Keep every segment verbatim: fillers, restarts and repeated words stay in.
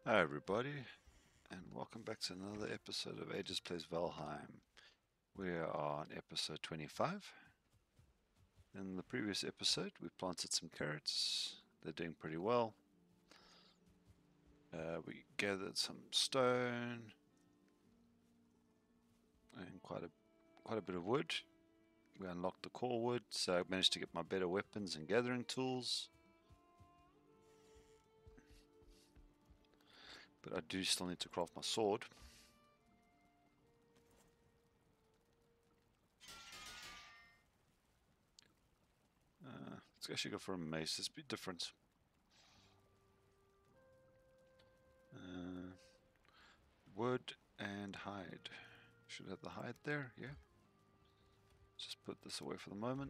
Hi everybody, and welcome back to another episode of Ages Plays Valheim. We are on episode twenty-five. In the previous episode, we planted some carrots. They're doing pretty well. Uh, we gathered some stone and quite a quite a bit of wood. We unlocked the core wood, so I managed to get my better weapons and gathering tools. But I do still need to craft my sword. Uh, let's actually go for a mace. It's a bit different. Uh, wood and hide. Should have the hide there, yeah. Just put this away for the moment.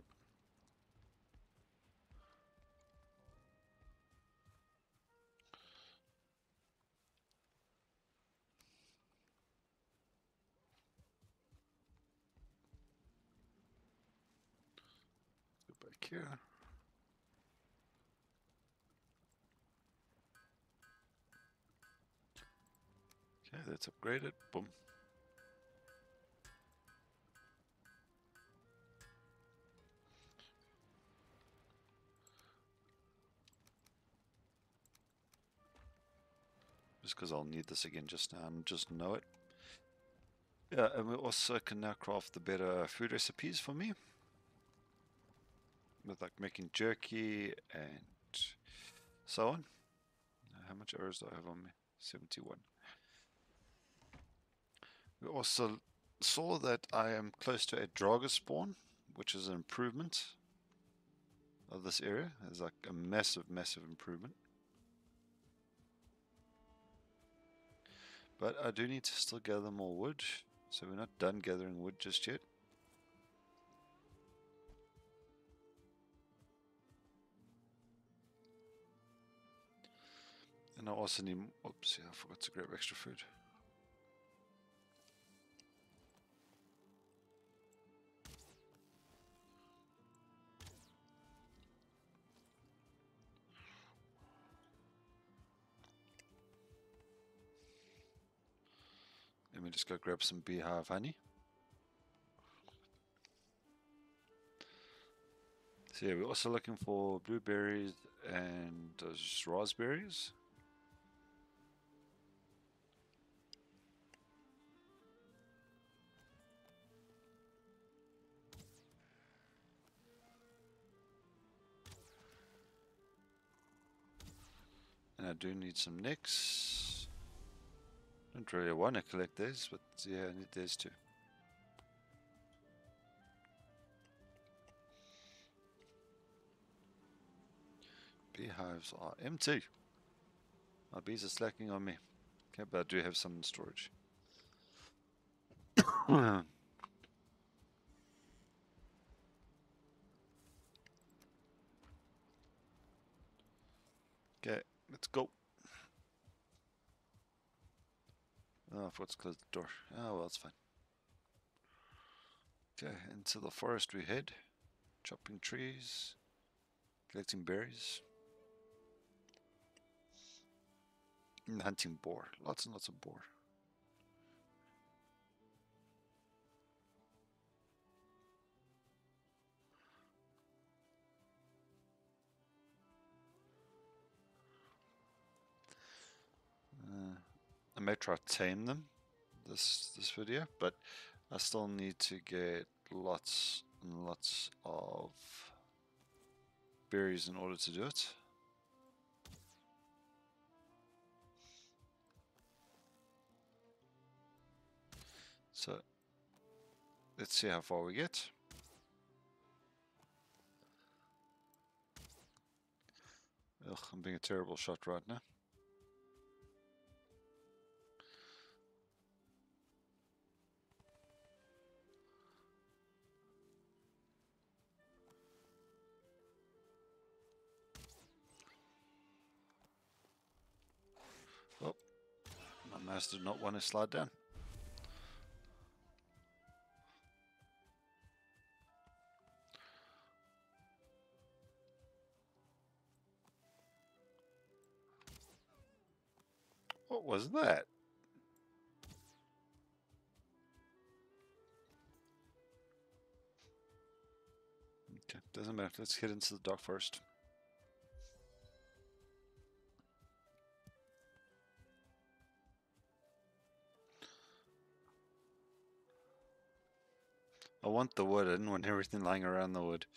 Go back here. Okay, that's upgraded. Boom. Just because I'll need this again just now and just know it. Yeah, and we also can now craft the better food recipes for me. With like making jerky and so on. How much arrows do I have on me? seventy-one. We also saw that I am close to a Draga spawn, which is an improvement of this area. It's like a massive, massive improvement. But I do need to still gather more wood, so we're not done gathering wood just yet. And I also need, oops, yeah, I forgot to grab extra food. Let me just go grab some beehive honey. So yeah, we're also looking for blueberries and uh, just raspberries. And I do need some nicks. Don't really want to collect these, but yeah, I need these too. Beehives are empty. My bees are slacking on me. Okay, but I do have some in storage. Okay, let's go. Oh, I forgot to close the door. Oh, well, it's fine. Okay, into the forest we head. Chopping trees. Collecting berries. And hunting boar. Lots and lots of boar. Uh, I may try to tame them this this video, but I still need to get lots and lots of berries in order to do it. So let's see how far we get. Ugh, I'm being a terrible shot right now. Oh, my mouse did not want to slide down. was that? Okay, doesn't matter. Let's head into the dark forest. I want the wood. I didn't want everything lying around the wood.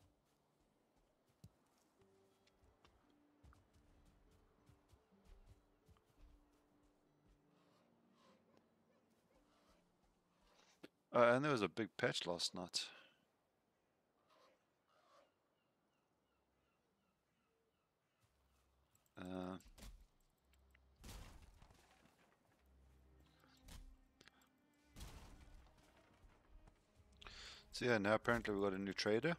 Uh, and there was a big patch last night. Uh, so yeah, now apparently we've got a new trader.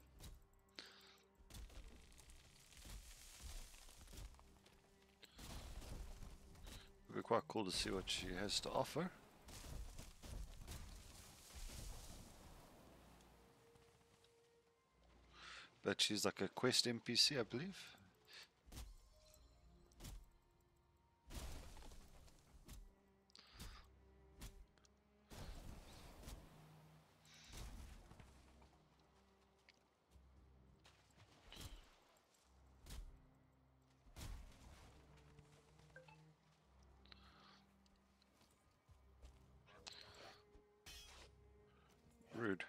It'll be quite cool to see what she has to offer. But she's like a quest N P C, I believe. Rude.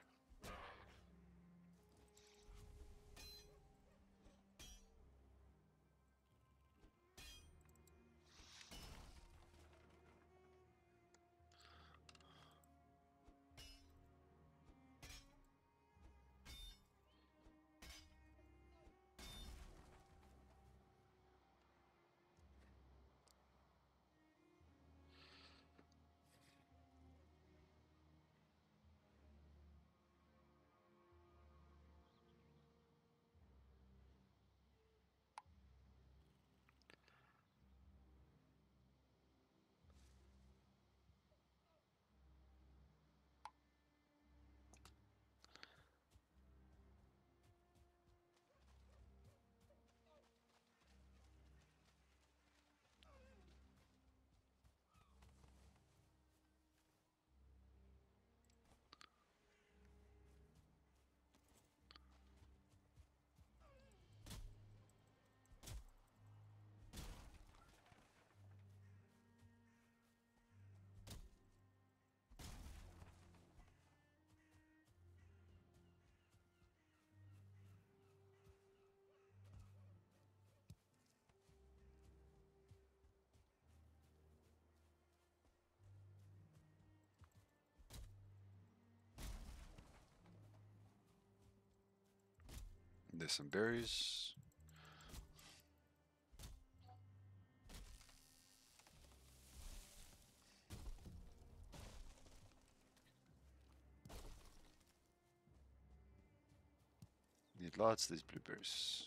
There's some berries. Need lots of these blueberries.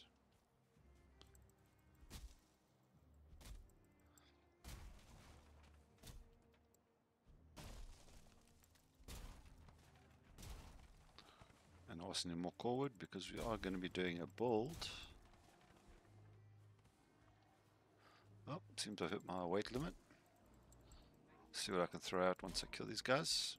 And also need more core wood because we are going to be doing a build. Oh, seems I've hit my weight limit. See what I can throw out once I kill these guys.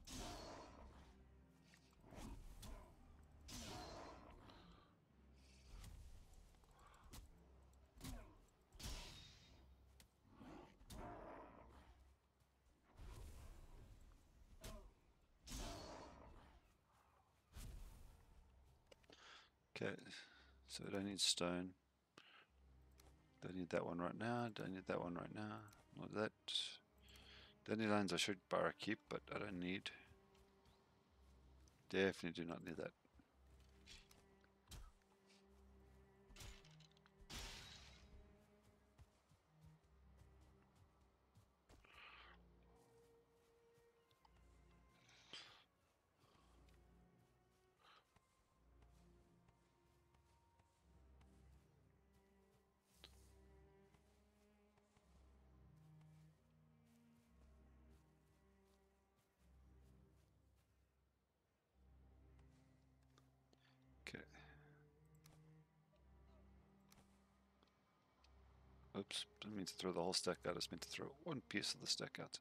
Okay, so I don't need stone. Don't need that one right now. Don't need that one right now. Not that. Dandelions I should bar keep, but I don't need. Definitely do not need that. Oops, didn't mean to throw the whole stack out, I just meant to throw one piece of the stack out.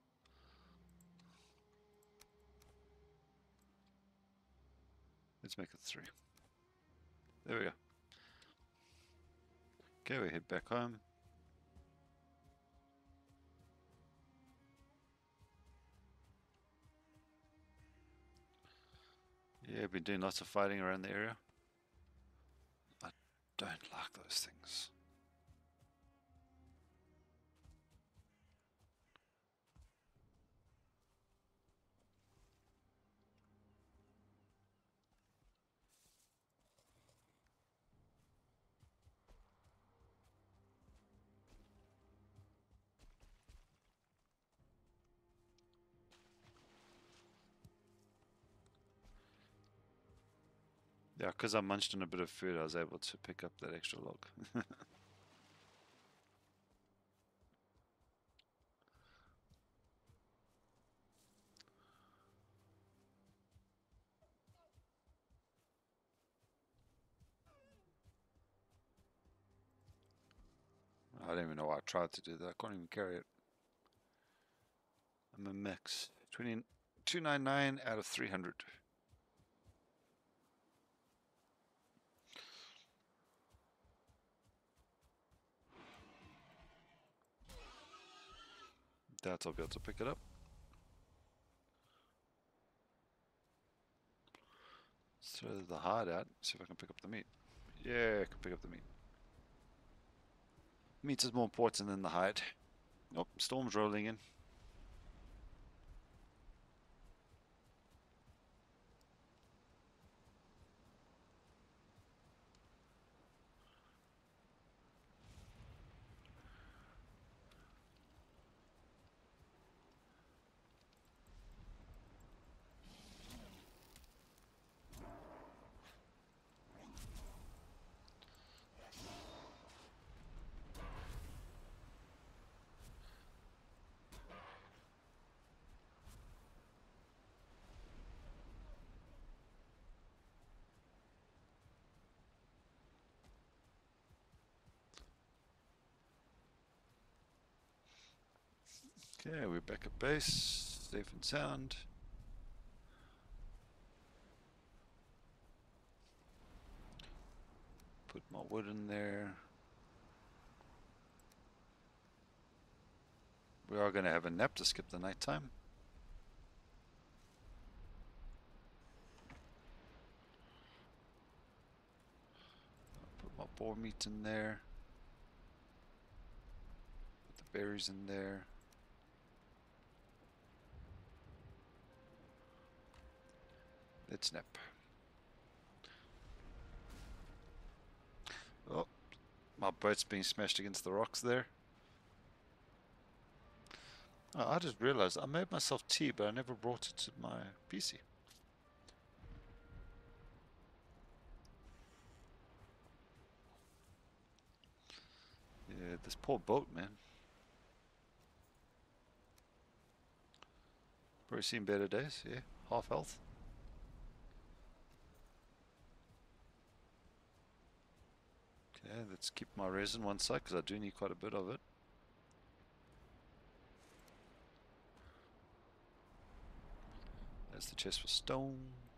Let's make it three. There we go. Okay, we head back home. Yeah, been doing lots of fighting around the area. I don't like those things. Yeah, because I munched on a bit of food, I was able to pick up that extra log. I don't even know why I tried to do that. I can't even carry it. I'm a max. two ninety-nine out of three hundred. Doubt I'll be able to pick it up. Let's throw the hide out, see if I can pick up the meat. Yeah, I can pick up the meat. Meat is more important than the hide. Nope, storm's rolling in. Okay, we're back at base, safe and sound. Put my wood in there. We are going to have a nap to skip the night time. Put my boar meat in there. Put the berries in there. Let's nap. Oh, my boat's being smashed against the rocks there. Oh, I just realized I made myself tea, but I never brought it to my P C. Yeah, this poor boat, man. Probably seen better days, yeah. Half health. Okay, let's keep my resin one side because I do need quite a bit of it. There's the chest for stone.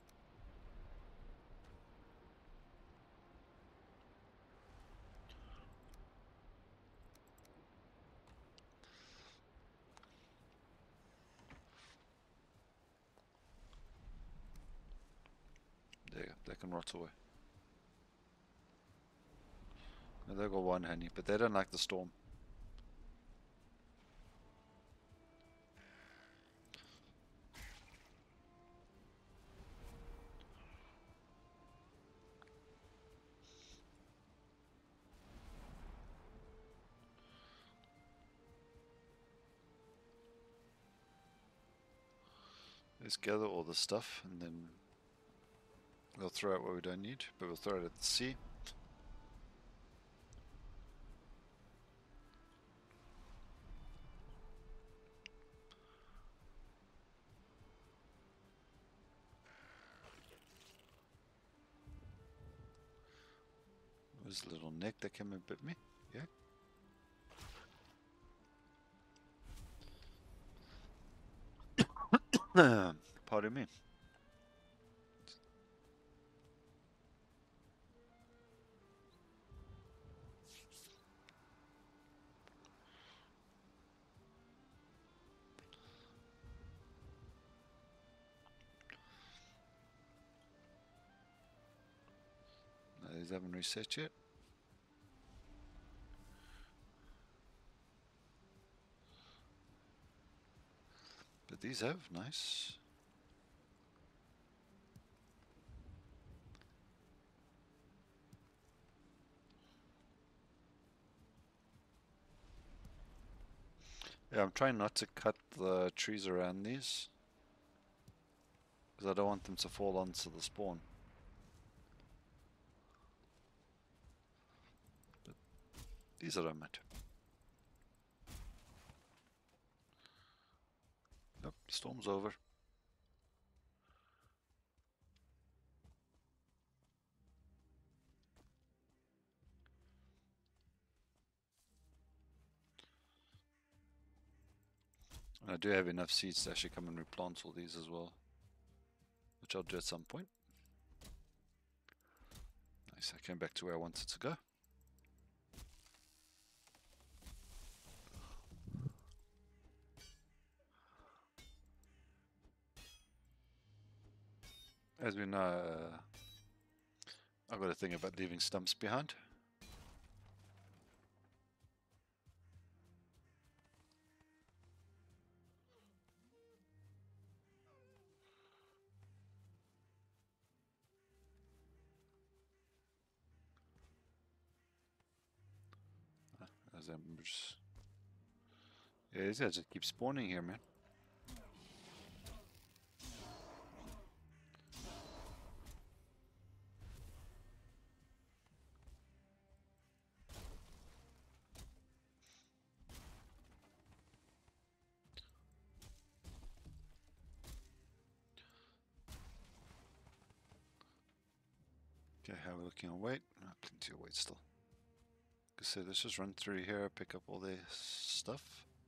There you go, they can rot away. Now they've got one honey, but they don't like the storm. Let's gather all the stuff and then we'll throw out what we don't need, but we'll throw it at the sea. There's a little neck that came and bit me. Yeah. Pardon me. No, these haven't reset yet. But these have, nice. Yeah, I'm trying not to cut the trees around these, because I don't want them to fall onto the spawn. But these are don't matter. Nope, storm's over. And I do have enough seeds to actually come and replant all these as well, which I'll do at some point. Nice, I came back to where I wanted to go. As we know, uh, I've got a thing about leaving stumps behind. As I'm just... Yeah, these guys just keep spawning here, man. Okay, how are we looking on weight? Oh, plenty of weight still. Like I said, let's just run through here, pick up all the stuff.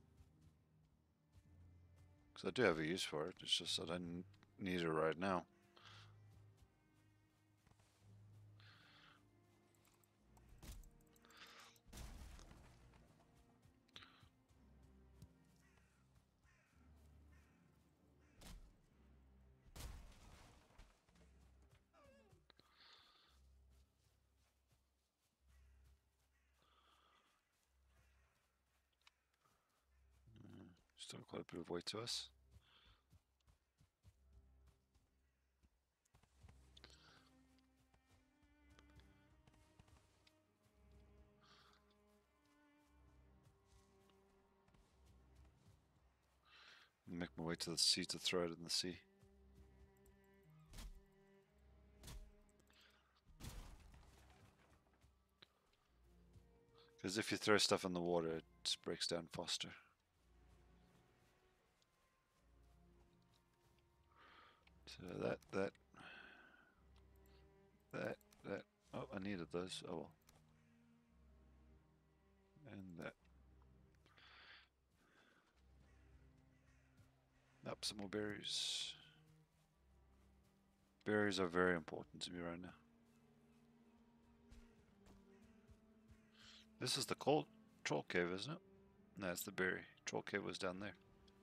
Because I do have a use for it, it's just that I don't need it right now. Still quite a bit of weight to us. Make my way to the sea to throw it in the sea. Because if you throw stuff in the water, it just breaks down faster. So that, that, that, that. Oh, I needed those. Oh well. And that. Up some more berries. Berries are very important to me right now. This is the cold troll cave, isn't it? No, it's the berry. Troll cave was down there.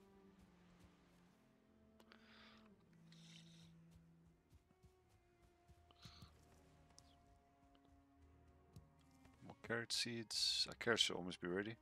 More carrot seeds. Our carrots should almost be ready.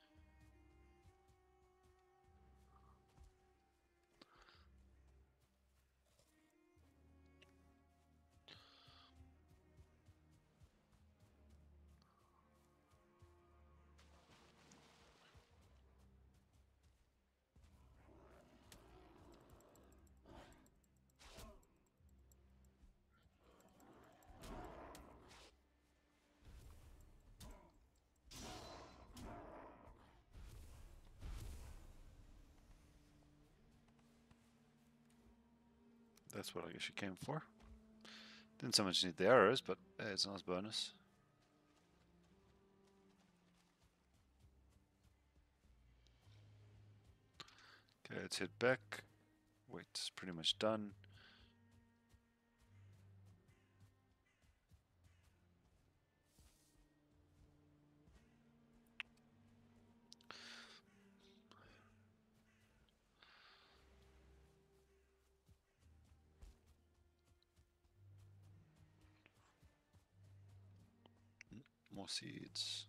That's what I guess you came for. Didn't so much need the arrows, but hey, it's a nice bonus. Okay, let's head back. Weight's pretty much done. More seeds.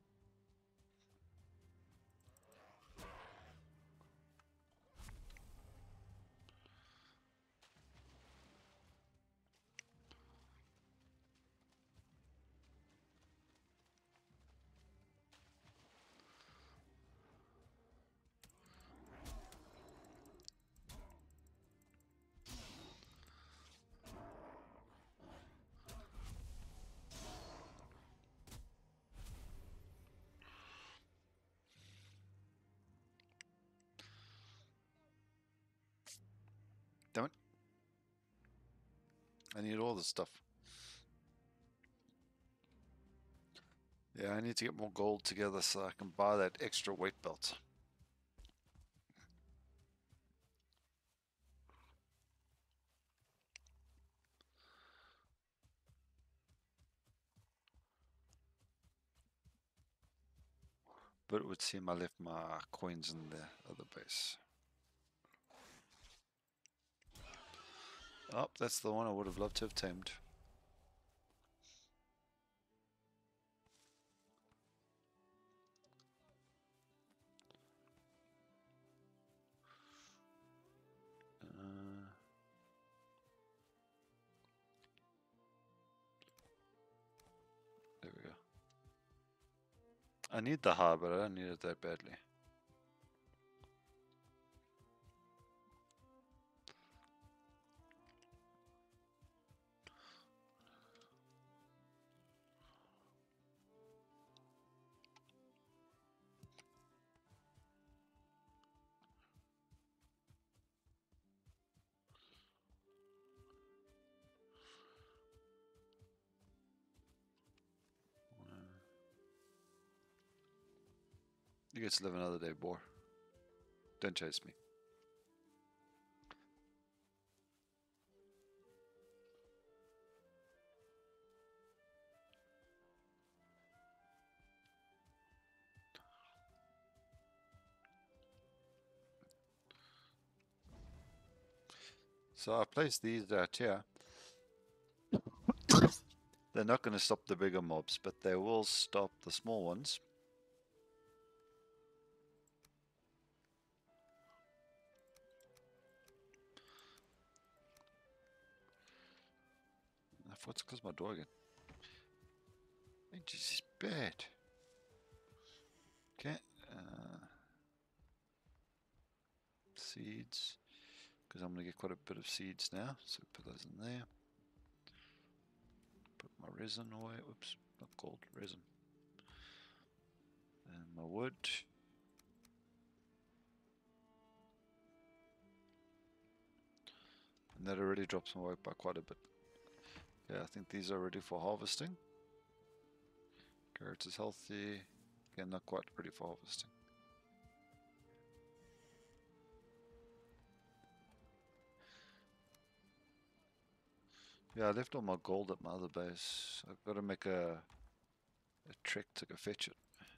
Damn it. I need all this stuff. Yeah, I need to get more gold together so I can buy that extra weight belt. But it would seem I left my coins in the other base. Oh, that's the one I would have loved to have tamed. Uh, there we go. I need the high, but I don't need it that badly. You get to live another day, boar. Don't chase me. So I placed these out here. They're not going to stop the bigger mobs, but they will stop the small ones. I thought it's because my door again. It just is bad. Okay. Uh, seeds. Because I'm going to get quite a bit of seeds now. So put those in there. Put my resin away. Oops, not gold, resin. And my wood. And that already drops my weight by quite a bit. Yeah, I think these are ready for harvesting. Carrot is healthy. Again, not quite ready for harvesting. Yeah, I left all my gold at my other base. I've got to make a, a trek to go fetch it.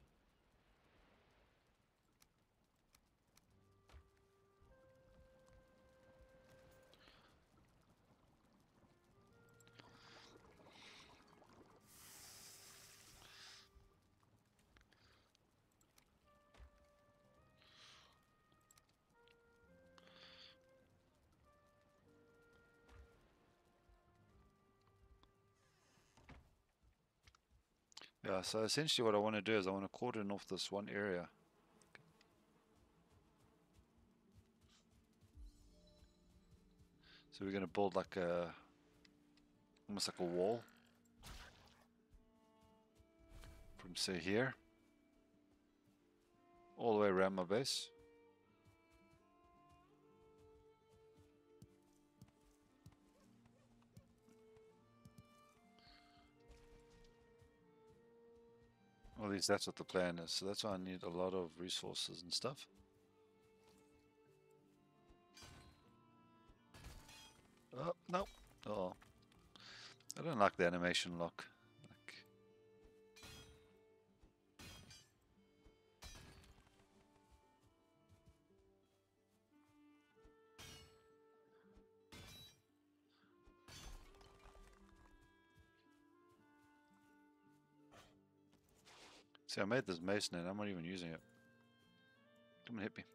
Yeah, so essentially what I want to do is I want to cordon off this one area. So we're going to build like a, almost like a wall. From say here, all the way around my base. Or at least that's what the plan is. So that's why I need a lot of resources and stuff. Oh, no. Oh, I don't like the animation lock. Like, see, I made this mason and I'm not even using it. Come and hit me.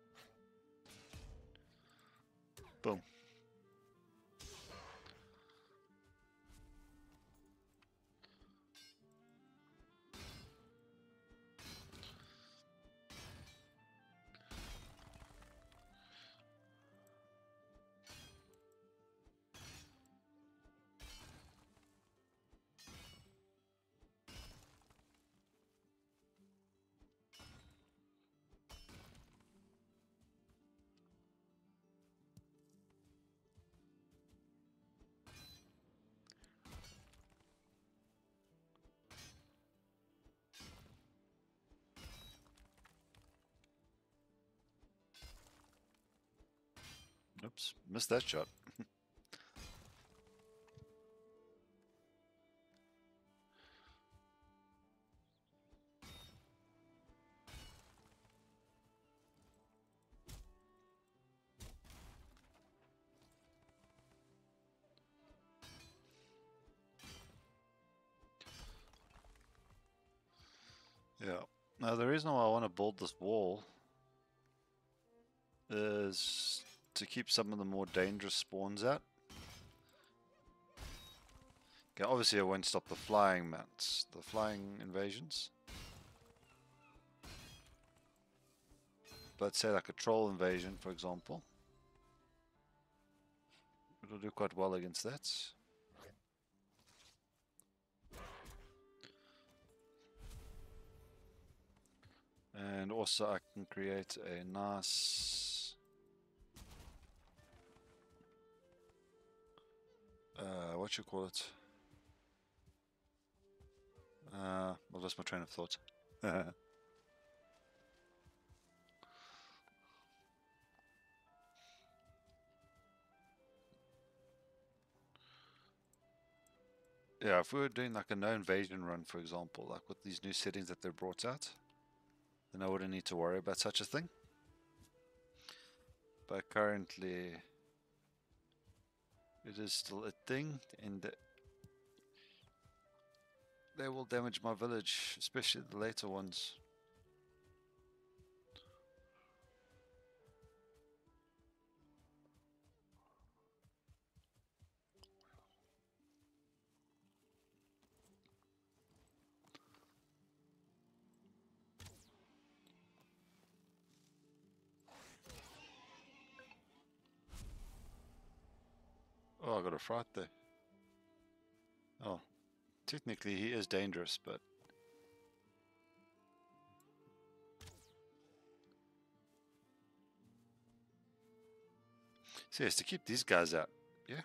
Boom. Oops, missed that shot. Yeah. Now, the reason why I want to build this wall is to keep some of the more dangerous spawns out. Okay, obviously I won't stop the flying mounts, the flying invasions. But say like a troll invasion, for example. It'll do quite well against that. And also I can create a nice uh, what you call it? Uh, I lost my train of thought. Yeah, if we were doing like a no invasion run, for example, like with these new settings that they brought out, then I wouldn't need to worry about such a thing. But currently, it is still a thing, and they will damage my village, especially the later ones. Oh, I got a fright there. Oh, technically he is dangerous, but so yes, to keep these guys out. Yeah.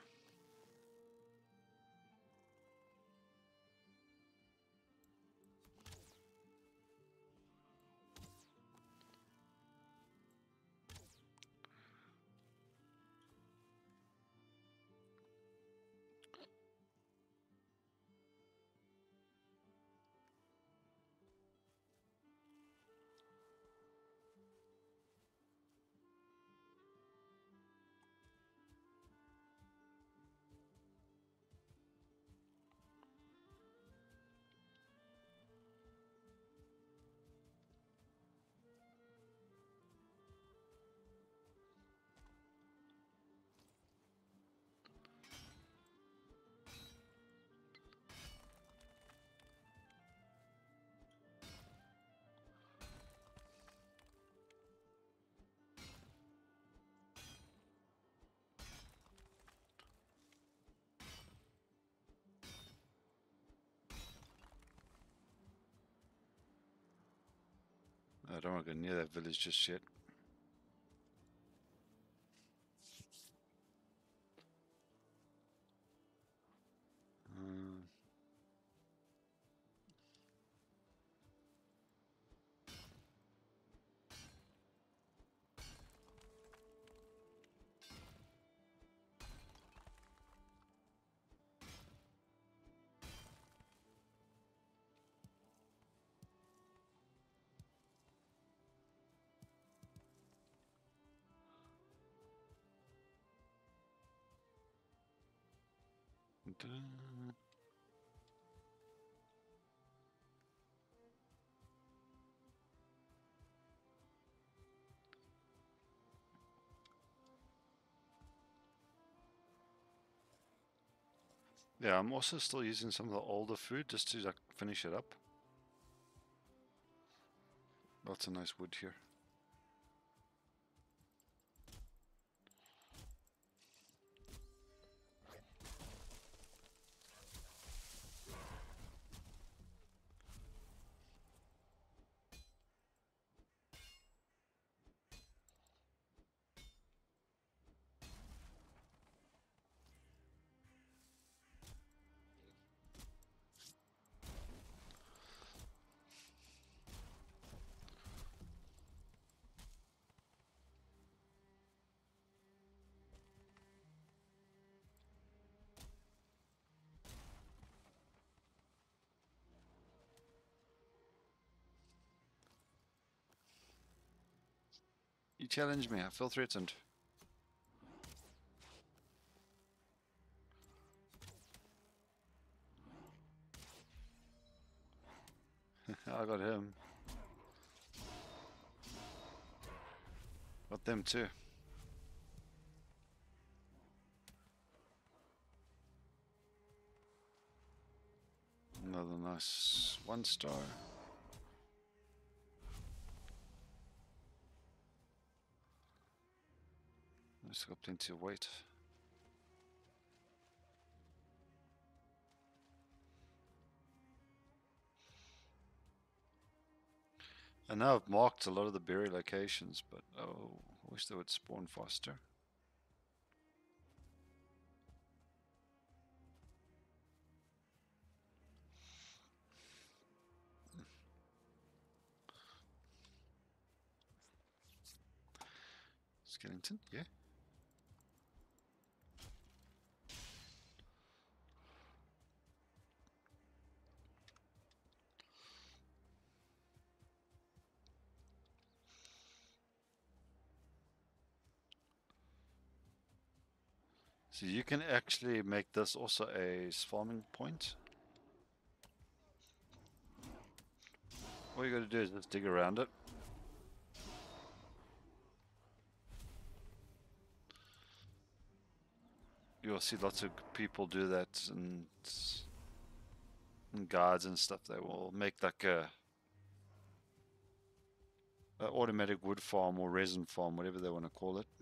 I don't want to go near that village just yet. Um, dun. Yeah, I'm also still using some of the older food just to like finish it up. Lots of nice wood here. You challenged me, I feel threatened. I got him. Got them too. Another nice one star. Just got plenty of weight. And now I've marked a lot of the berry locations, but oh, I wish they would spawn faster. Skellington, yeah. So you can actually make this also a farming point. All you got to do is just dig around it. You'll see lots of people do that, and, and guards and stuff. They will make like a, a automatic wood farm or resin farm, whatever they want to call it.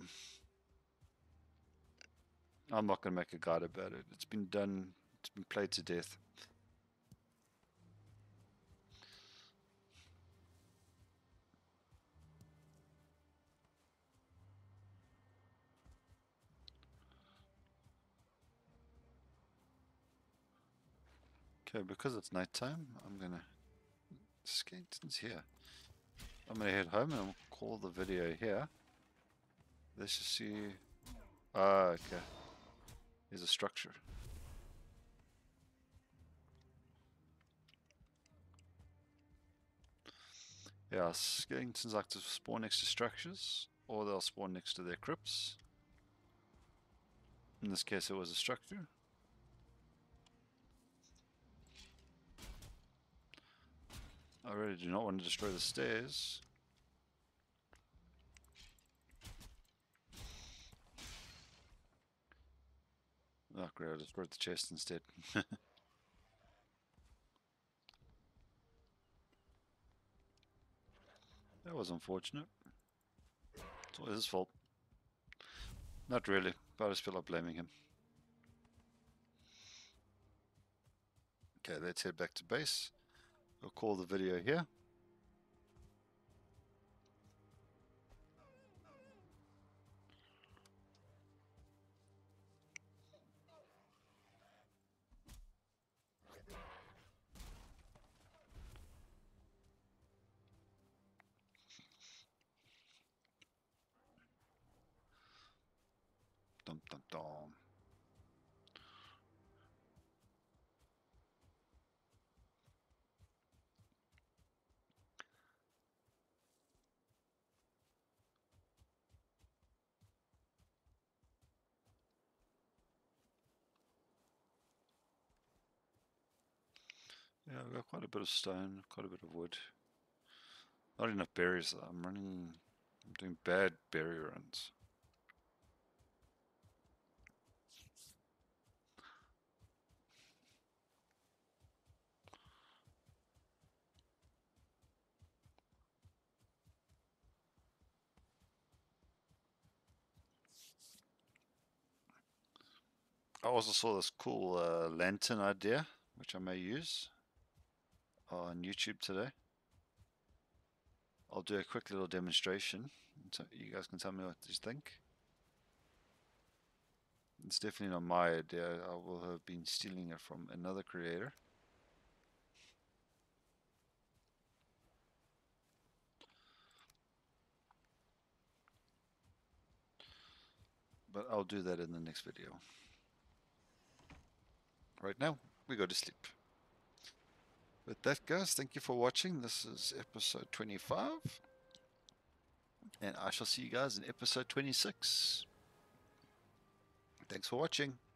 I'm not going to make a guide about it. It's been done. It's been played to death. Okay, because it's nighttime, I'm gonna. Skeleton's here. I'm gonna head home and I'll call the video here. Let's just see. Ah, okay. Here's a structure. Yeah, skeletons like to spawn next to structures, or they'll spawn next to their crypts. In this case, it was a structure. I really do not want to destroy the stairs. Oh great, I destroyed the chest instead. That was unfortunate. It's all his fault. Not really, but I just feel like blaming him. Okay, let's head back to base. We'll call the video here. Dum dum dum. Yeah, I've got quite a bit of stone, quite a bit of wood. Not enough berries though. I'm running, I'm doing bad berry runs. I also saw this cool uh, lantern idea, which I may use on YouTube today. I'll do a quick little demonstration, so you guys can tell me what you think. It's definitely not my idea. I will have been stealing it from another creator. But I'll do that in the next video. Right now, we go to sleep. With that, guys, thank you for watching. This is episode twenty-five. And I shall see you guys in episode twenty-six. Thanks for watching.